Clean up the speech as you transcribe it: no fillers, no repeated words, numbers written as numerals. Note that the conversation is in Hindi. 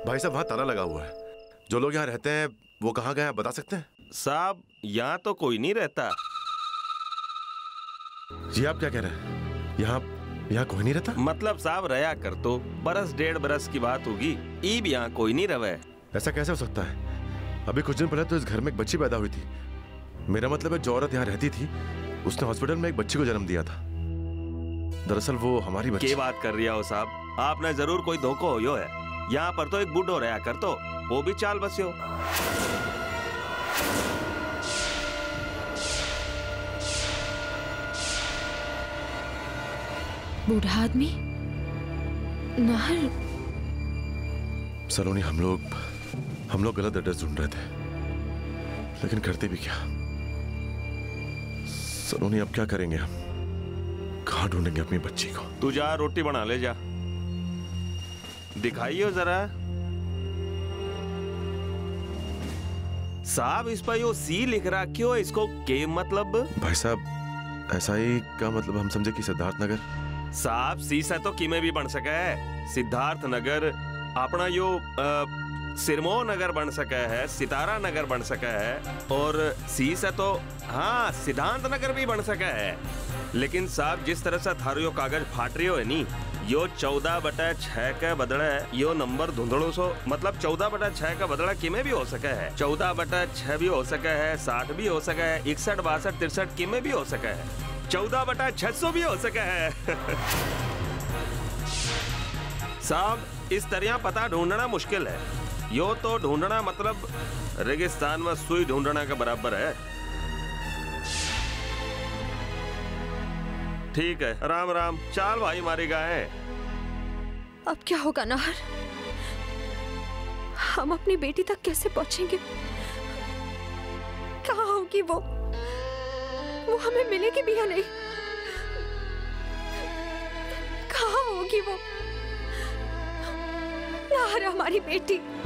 भाई साहब वहाँ ताला लगा हुआ है। जो लोग यहाँ रहते हैं वो कहाँ गए हैं बता सकते हैं? साहब यहाँ तो कोई नहीं रहता। जी आप क्या कह रहे हैं? यहाँ कोई नहीं रहता? मतलब साहब रहा कर तो बरस 1.5 बरस की बात होगी, ईब यहाँ कोई नहीं रहे। ऐसा कैसे हो सकता है? अभी कुछ दिन पहले तो इस घर में एक बच्ची पैदा हुई थी। मेरा मतलब है जो औरत यहाँ रहती थी उसने हॉस्पिटल में एक बच्ची को जन्म दिया था। दरअसल वो हमारी बच्ची। क्या बात कर रही हो साहब? आपने जरूर कोई धोखो हो है। यहाँ पर तो एक बूढ़ो रहा कर तो वो भी चाल बसियो। बूढ़ा आदमी? नाहर? सलोनी हम लोग गलत एड्रेस ढूंढ रहे थे, लेकिन करते भी क्या? सलोनी अब क्या करेंगे हम? कहाँ ढूंढेंगे अपनी बच्ची को? तू जा रोटी बना ले जा। दिखाइयो जरा साहब, इस पर यो सी लिख रहा क्यों? इसको के मतलब? भाई साहब ऐसा ही का मतलब हम समझे कि सिद्धार्थ नगर। साहब सीसा तो किमे भी बन सका है। सिद्धार्थ नगर अपना यो सिरमो नगर बन सका है, सितारा नगर बन सका है, और सीसा तो हाँ सिद्धांत नगर भी बन सका है। लेकिन साहब जिस तरह से थारो यो कागज फाट रही हो है नी, यो 14/6 का बदला है। यो नंबर धुंधड़ो सो मतलब 14/6 का बदला किमे भी हो सका है। 14/6 भी हो सका है, 60 भी हो सका है, 61, 62, 63 किमे भी हो सका है, 14/600 भी हो सका है। साहब इस तरह पता ढूंढना मुश्किल है। यो तो ढूंढना मतलब रेगिस्तान में सुई ढूंढना के बराबर है। ठीक है, राम राम। चाल भाई मारी गाय। अब क्या होगा नाहर? हम अपनी बेटी तक कैसे पहुंचेंगे? कहाँ होगी वो हमें मिलेगी भी या नहीं? कहाँ होगी वो? नाहर हमारी बेटी।